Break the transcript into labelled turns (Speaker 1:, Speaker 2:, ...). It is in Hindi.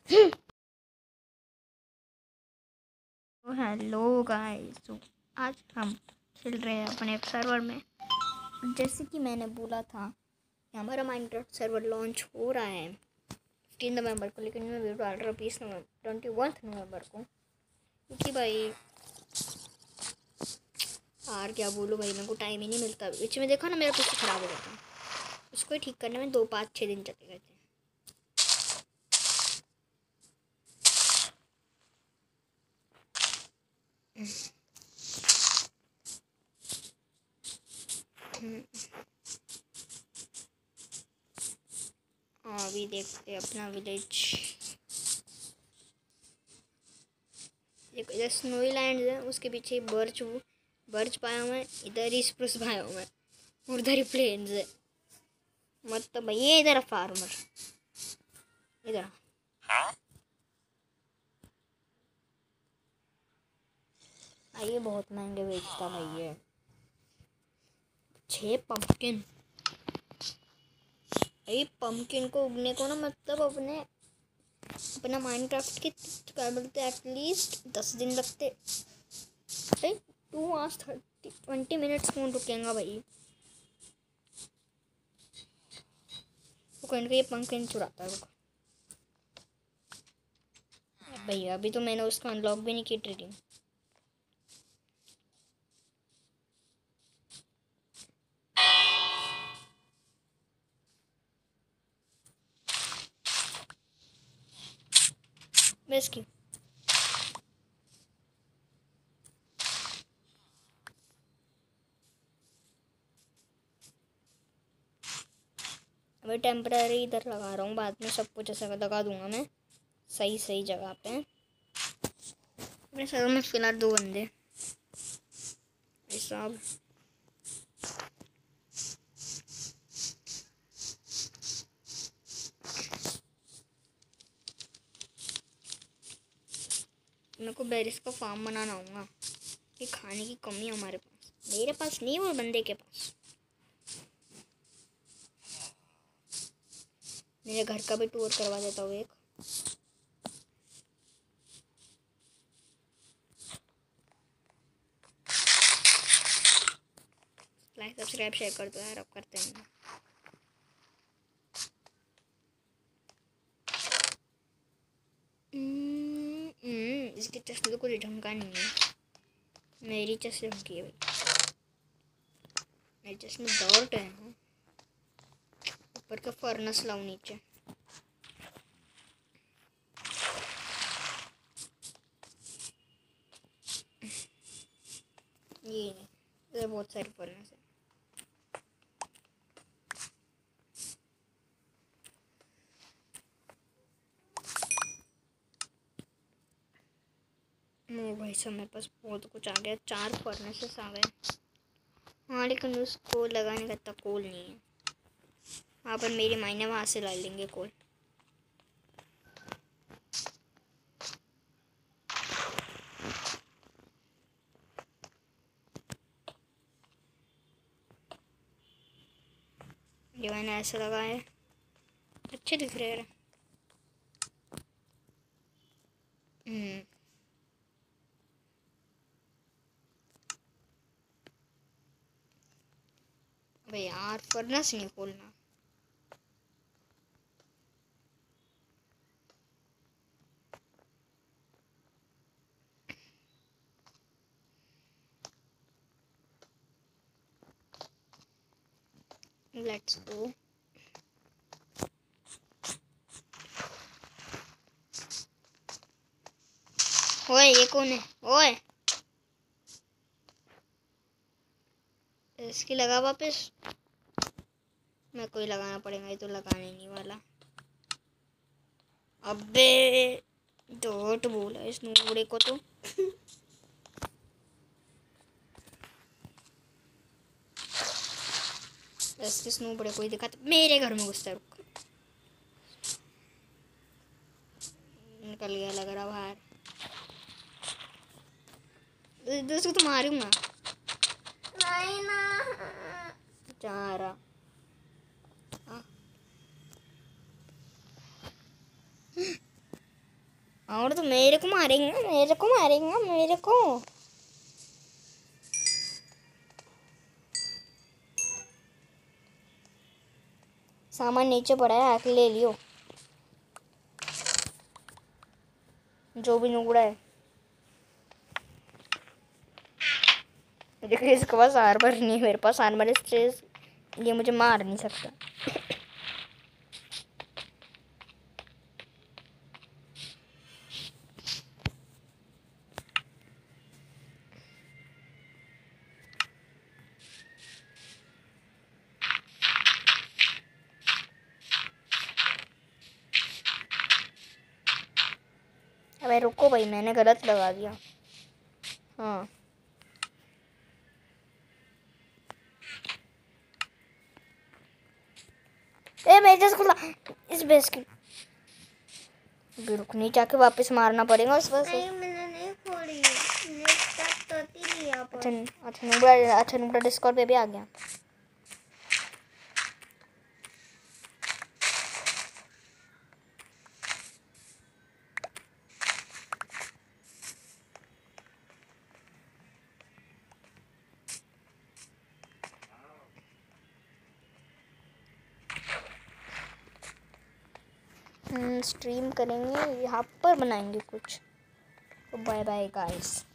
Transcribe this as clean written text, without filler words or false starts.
Speaker 1: तो हेलो गाइस, तो आज हम खेल रहे हैं अपने सर्वर में। जैसे कि मैंने बोला था कि हमारा माइनक्राफ्ट सर्वर लॉन्च हो रहा है 15 नवंबर को, लेकिन मैं वीडियो डाल रहा हूँ 21 नवंबर को, क्योंकि भाई यार क्या बोलूँ भाई, मेरे को टाइम ही नहीं मिलता। बीच में देखो ना मेरा पीछे ख़राब हो जाता है, उसको ठीक करने में 2-5-6 दिन चले गए थे। अभी देखते अपना विलेज। देखो इधर स्नोई लैंड है, उसके पीछे बर्च पाया हुआ है, इधर ही स्प्रूस पाया हुआ है, उधर ही प्लेन्स है। मतलब भाई ये इधर फार्मर इधर ये बहुत महंगे बेचता भाई ये 6 पम्पकिन। ये पम्पकिन को उगने को ना मतलब अपना माइनक्राफ्ट के क्या बोलते एटलीस्ट 10 दिन लगते भाई। 2 आवर्स 20 मिनट्स कौन रुकेगा भाई। वो कहीं ये पम्पकिन चुराता है भैया। अभी तो मैंने उसका अनलॉक भी नहीं की ट्रेडिंग। बस की अभी टेम्पररी इधर लगा रहा हूँ, बाद में सब कुछ ऐसा लगा दूंगा मैं सही जगह पे। अपने सर्वर में फिलहाल 2 बंदे साहब। मेरे को बेरिस का फार्म बनाना होगा, ये खाने की कमी है हमारे पास। मेरे पास नहीं, वो बंदे के पास। मेरे घर का भी टूर करवा देता हूँ एक। लाइक सब्सक्राइब शेयर कर दो यार, अब करते हैं। इसकी चश्मे तो कुछ ढंग का नहीं है। मेरी चश्मे ढंग की है भाई, मेरी चश्मे डॉट है। ऊपर का फर्नेस लाऊं नीचे। ये नहीं, इधर बहुत सारी फर्नेस है। भाई सब मेरे पास बहुत कुछ आ गया, 4 फर्नेसेस आ गए। हाँ लेकिन उसको लगाने का इतना कोल नहीं है। वहाँ पर मेरी मायने वहाँ से ला लेंगे कोल। ये मैंने ऐसे लगाया है, अच्छे दिख रहे हैं। अबे यार फर्नेस नहीं खोलना। Let's go. ओए ये कौन है? ओए इसकी लगा वापस। मैं कोई लगाना पड़ेगा, ये तो लगाने नहीं वाला। अबे डॉट बोला इस नूबड़े को तो। इसके स्नूबड़े को ही दिखा, मेरे घर में घुसता। रुक, निकल गया लग रहा बाहर। दोस्तों तो मारूंगा नहीं ना, जा रहा। और तो मेरे को मारेंगे, मेरे को मारेंगे, मेरे को। सामान नीचे पड़ा है, आके ले लियो जो भी नुकड़ा है। देखिए इसके पास आर्मर नहीं है, मेरे पास आर्मर स्ट्रेस, ये मुझे मार नहीं सकता। अबे रुको भाई, मैंने गलत लगा दिया। हाँ मैं जैसे खुला इस बेस की रुक नहीं, जाके वापस मारना पड़ेगा उस बस।
Speaker 2: मैंने नहीं खोली,
Speaker 1: अच्छा अच्छा नुबड़ा, अच्छा नुबड़ा डिस्कॉर्ड पे भी आ गया। स्ट्रीम करेंगे, यहाँ पर बनाएंगे कुछ। तो बाय बाय गाइस।